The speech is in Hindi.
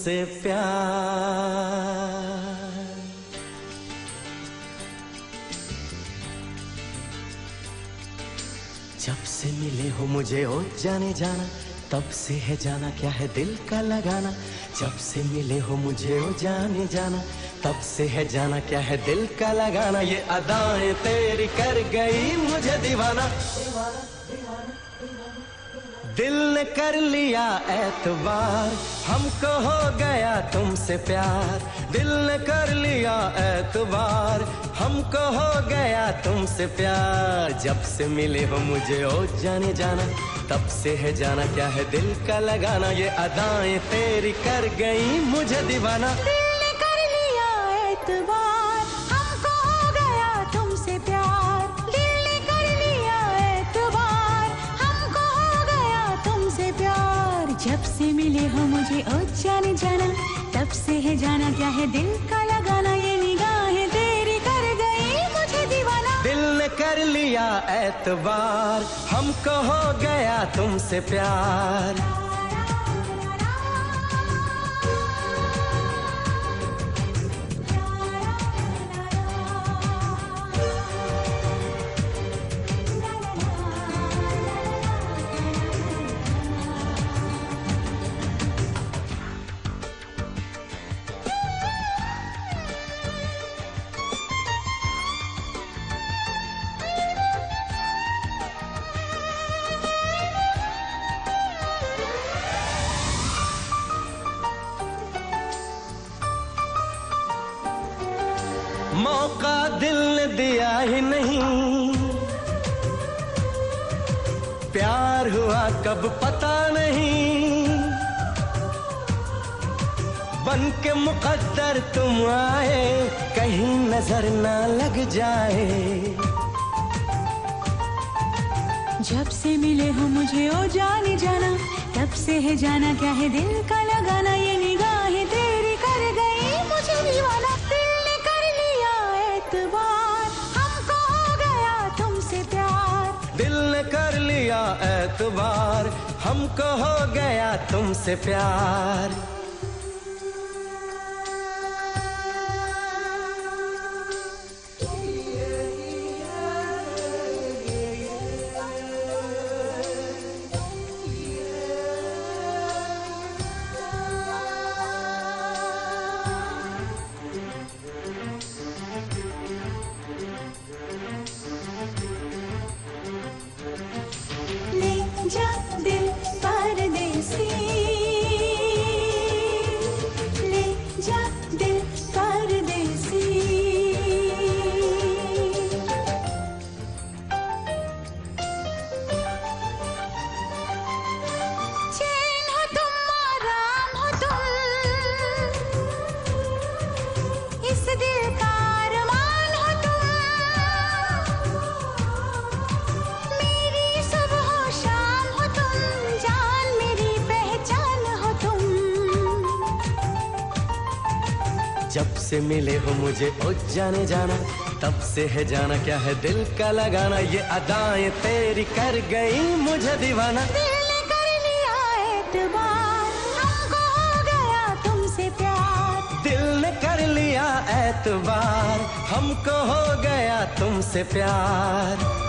तुमसे प्यार। जब से मिले हो मुझे ओ जाने जाना, तब से है जाना क्या है दिल का लगाना। जब से मिले हो मुझे ओ जाने जाना, तब से है जाना क्या है दिल का लगाना। ये अदाएं तेरी कर गई मुझे दीवाना। दिल ने कर लिया एतबार, हमको हो गया तुमसे प्यार। दिल ने कर लिया एतबार, हमको हो गया तुमसे प्यार। जब से मिले हो मुझे ओ जाने जाना, तब से है जाना क्या है दिल का लगाना। ये अदाएं तेरी कर गई मुझे दीवाना। दिल ने कर लिया एतबार, हमको हो गया तुमसे प्यार। दिल ने कर लिया एतबार, हमको हो गया तुमसे प्यार। जब से मिले हो मुझे ओ जाने जाना, तब से है जाना क्या है दिल का लगाना। ये निगाहें तेरी कर गई मुझे दीवाना। दिल ने कर लिया एतबार, हमको हो गया तुमसे प्यार। मौका दिल ने दिया ही नहीं, प्यार हुआ कब पता नहीं। बन के मुकद्दर तुम आए, कहीं नजर ना लग जाए। जब से मिले हो मुझे ओ जाने जाना, तब से है जाना क्या है दिल का लगाना। ये निगाहें तेरी कर गई मुझे दीवाना। दिल ने कर लिया एतबार, हमको हो गया तुमसे प्यार। दिल ने कर लिया एतबार, हमको हो गया तुमसे प्यार। जा दिल परदेसी, ले जा दिल परदेसी। चैन हो तुम आराम हो तुम, इस दिल का अरमान हो तुम। मेरी सुबह शाम हो तुम, जान मेरी पहचान हो तुम। जब से मिले हो मुझे ओ जाने जाना, तब से है जाना क्या है दिल का लगाना। ये अदाएं तेरी कर गई मुझे दीवाना। दिल ने कर लिया एतबार, हमको हो गया तुमसे प्यार। दिल ने कर लिया एतबार, हमको हो गया तुमसे प्यार।